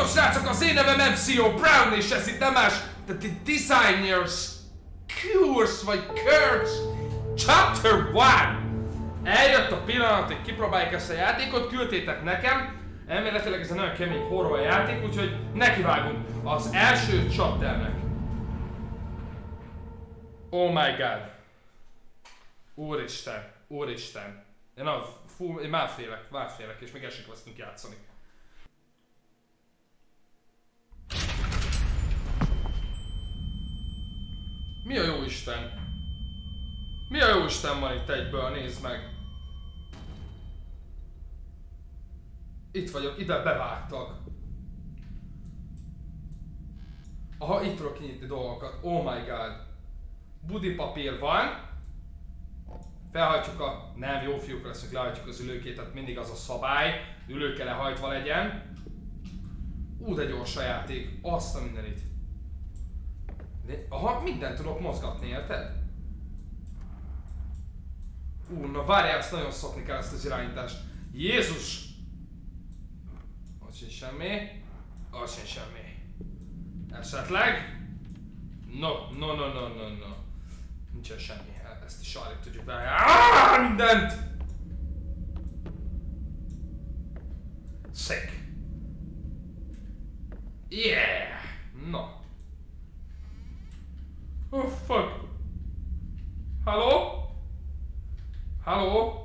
Sziasztok srácok, az én nevem MCO Brown, és ez itt nem más, de The Designers Course, vagy Curse Chapter 1. Eljött a pillanat, hogy kipróbáljuk ezt a játékot, küldtétek nekem. Elméletileg ez egy nagyon kemény horror játék, úgyhogy nekivágunk az első chapternek. Oh my god. Úristen, úristen. Én már félek, és még el sem kezdtünk játszani. Mi a jó Isten? Mi a jó Isten van itt egyből, nézd meg! Itt vagyok, ide bevágtak. Aha, itt tudok kinyitni dolgokat. Oh my god. Budipapír van. Felhajtjuk a... Nem, jó fiúk leszünk, lehajtjuk az ülőkétet, mindig az a szabály. Ülőke lehajtva legyen. De gyors a játék. Azt a mindenit. Aha, mindent tudok mozgatni, érted? Na várjál, ezt nagyon szokni kell, ezt az irányítást. Jézus! Ott sincs semmi. Ott sincs semmi. Esetleg? No. Nincsen semmi. Ezt is alig tudjuk várni. Mindent! Sick. Yeah! No. Oh fuck. Halló? Halló?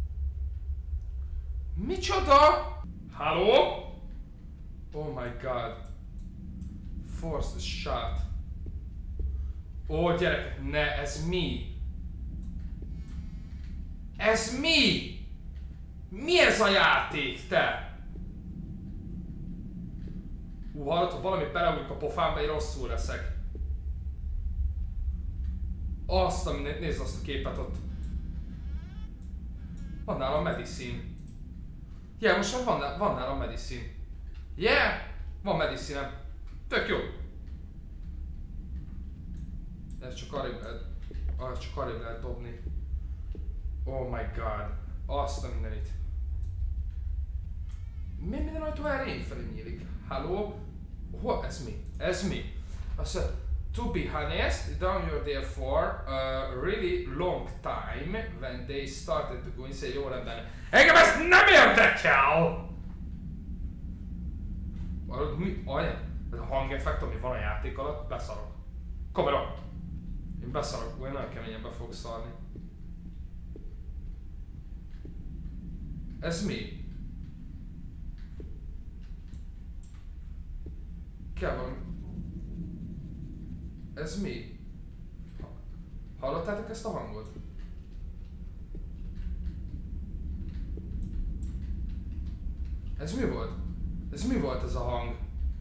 Micsoda? Halló? Oh my god. Force the shot. Ó gyerekek, ne, ez mi? Ez mi? Mi ez a játék, te? Hallod, ha valami beleújik a pofámba, én rosszul leszek. Azt a mindent, nézd azt a képet ott. Van nálam medicine. Yeah, most már van nálam medicine. Yeah! Van medicine-em. Tök jó. Ez csak arrébb lehet dobni. Oh my god. Azt a mindenit. Mi minden ajtó erre én felé nyílik? Halló? Ez mi? Ez mi? Azt mondja, to be honest, down you're there for a really long time when they started to go inside. Jó rendben. Engem ezt nem érdekel! Mi? Anya? Ez a hangeffekt, ami van a játék alatt, beszarok. Kamera! Én beszarok, olyan nagyon keményen be fogok szarni. Ez mi? Kell valami... Ez mi? Hallottátok ezt a hangot? Ez mi volt? Ez mi volt ez a hang?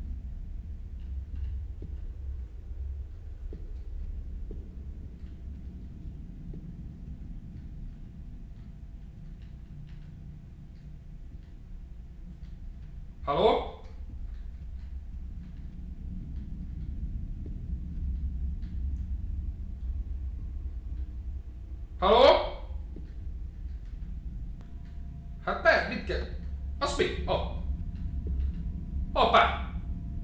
Halló? Halló? Hát be, mit kell? Az mi? Oh. Hoppá!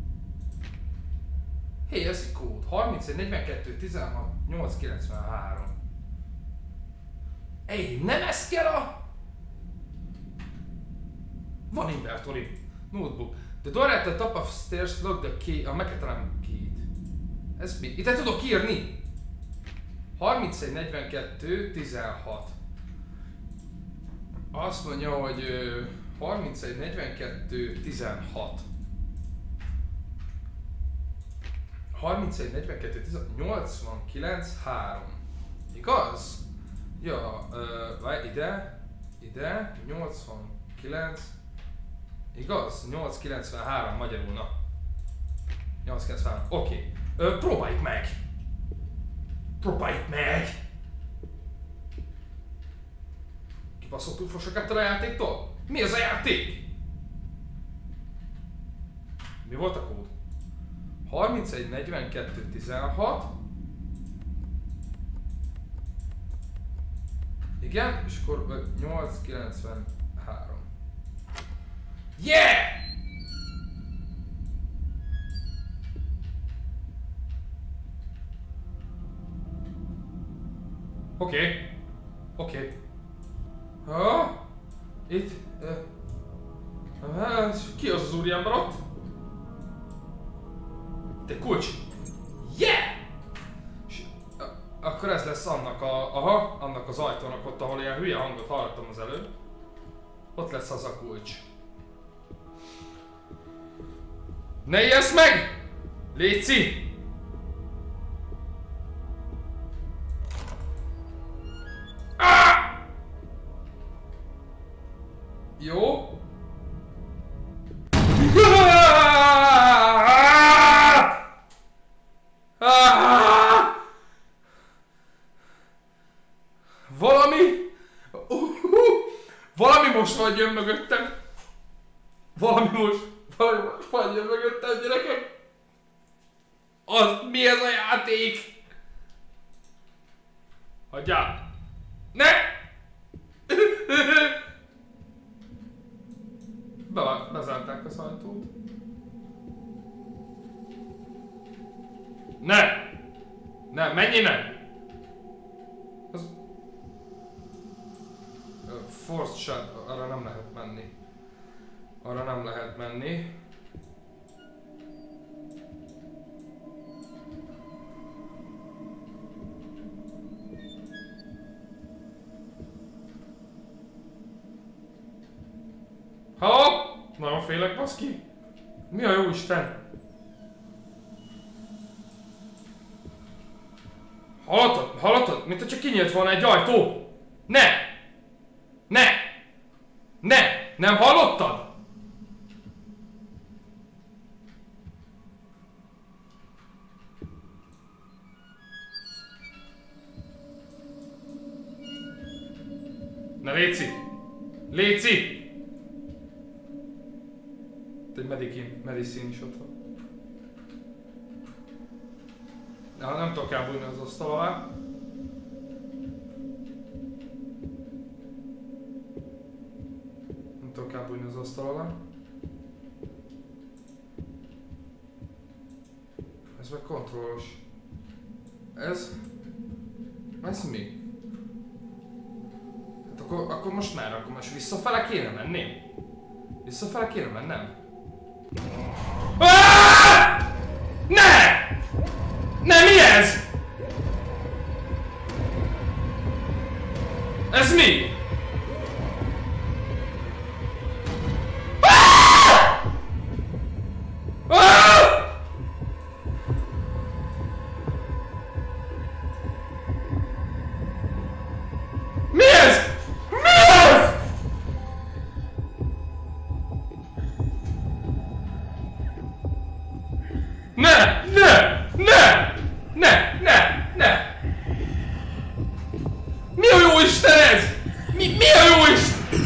Hé, ez egy kód. 31, 42, 16, 893. Ej, nem ez kell a... Van inventory. Notebook. The door at the top of stairs, lock the key. Megtalálom key-t. Ez mi? Itt tudok írni! 31, 42, 16. Azt mondja, hogy 31, 42, 16. 31, 42, 16, 89, 3. Igaz? Ja, ide, 89. Igaz? 893 magyarul, na. 893, oké. Próbáljuk meg! Próbáljuk meg! Kibaszott úrfosak ettől a játéktól? Mi az a játék? Mi volt a kód? 31, 42, 16. Igen, és akkor 893. Yeah! Oké. Oké. Ha? Itt? Ki az úriember ott? Te kulcs! Yeah! Akkor ez lesz annak annak az ajtónak ott, ahol ilyen hülye hangot hallottam az előbb. Ott lesz az a kulcs. Ne ijedsz meg! Léci! Jó. Valami most vagy jön mögöttem. Valami most vagy jön mögöttem, gyerekek. Mi ez a játék? Hagyjál! Ne! Bezárták az ajtót. Ne! Ne, menj innen! Forced shot, arra nem lehet menni. Arra nem lehet menni. Halló? Nagyon félek, baszki. Mi a jó Isten? Hallottad? Hallottad? Mint hogyha kinyílt volna egy ajtó. Ne! Ne! Ne! Nem hallottad? Na Léci! Léci! Egy medicine is ott van. Nem tudok elbújni az asztal alá. Nem tudok elbújni az asztal alá. Ez meg kontrollos. Ez mi? Hát akkor most merre? Akkor most visszafele kéne menni? Visszafele kéne mennem? Ne! Ne, mi ez? Ez mi? Mi ez? Mi ez? Ne! Ne! Ne! Ne! Ne! Ne! Mi a jó Isten ez? Mi a jó Isten?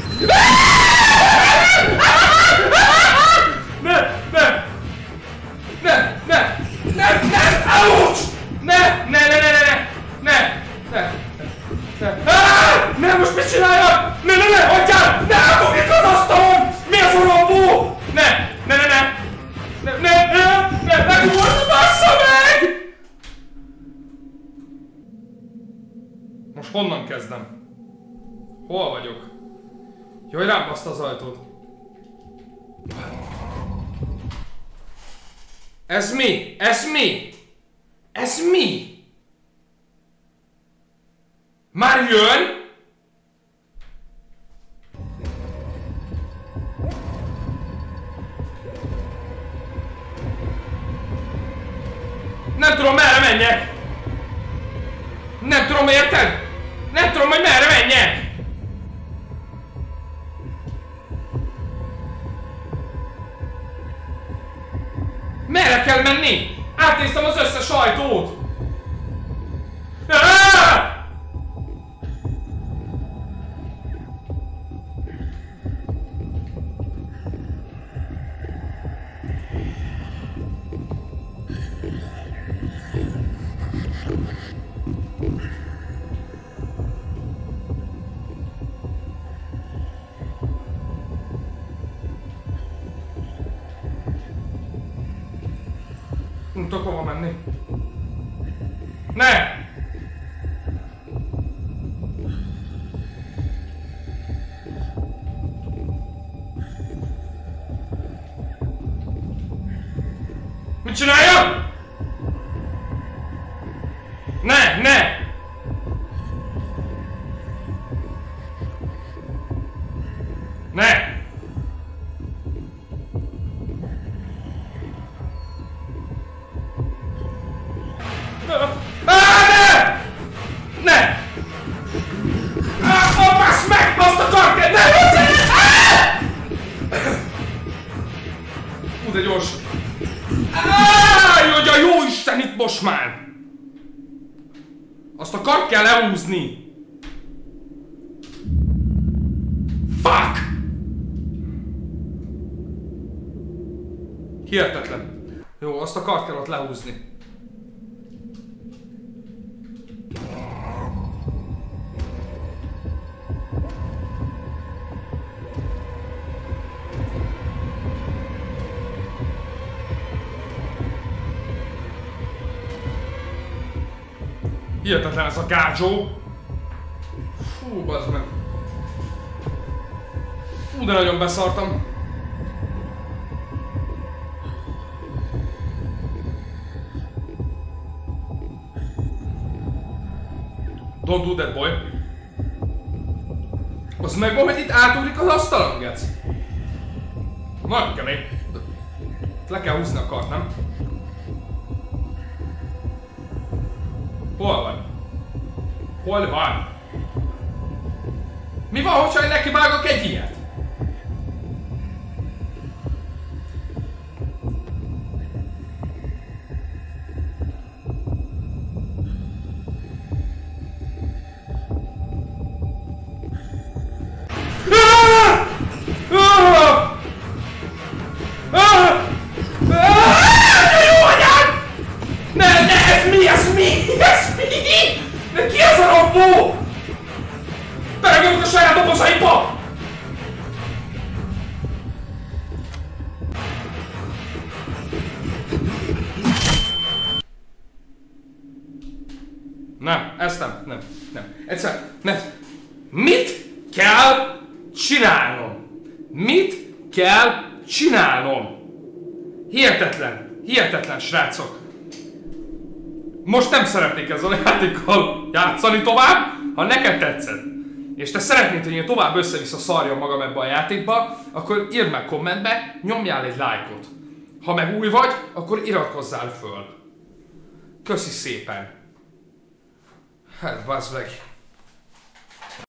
Ne! Ne! Ne! Ne! Ne! Ne! Ouch! Ne! Ne! Ne! Ne! Ne! Ne! Ne! Ne! Ne! Most mit csináljak? Ne! Ne! Ne! Hagyjál! Ne! Elfogjuk az asztalon! Mi az rombó? Ne! Ne! Ne! Ne! Ne! Ne! Ne! Ne! Megúrsz, bassza meg! Most honnan kezdem? Hol vagyok? Jaj, rám baszta az ajtót. Ez mi? Ez mi? Ez mi? Már jön? Nem tudom, merre menjek! Nem tudom, érted? Nem tudom, hogy merre menjek! Merre kell menni? Átnéztem az összes ajtót! Nem tudok hova menni. Ne! Ne, ne! Ne! Ne! Ne! Basz meg! Azt a kart! Ne! Hú, de gyors! Jaj, jó Isten, itt most már! Azt a kart kell lehúzni! Fuck! Hihetetlen. Jó, azt a kart kell ott lehúzni. Hihetetlen ez a gádzsó. Fú, bazd meg. Fú, de nagyon beszartam. Don't do that, boy. Az megvan, hogy itt átugrik az asztalon, gec. Nagyon kemény. Le kell húzni a kart, nem? Hol van? Hol van? Mi van, hogyha én neki vágok egy ilyet? De ki ez a robbó? Belegöltök a saját dobozaimba! Nem, ezt nem. Egyszer, nem. Mit kell csinálnom? Mit kell csinálnom? Hihetetlen, srácok. Most nem szeretnék ezzel a játékkal játszani tovább, ha neked tetszett. És te szeretnéd, hogy én tovább össze-vissza szarjam magam ebbe a játékba, akkor írd meg kommentbe, nyomjál egy lájkot. Ha meg új vagy, akkor iratkozzál föl. Köszi szépen. Hát, bazd meg.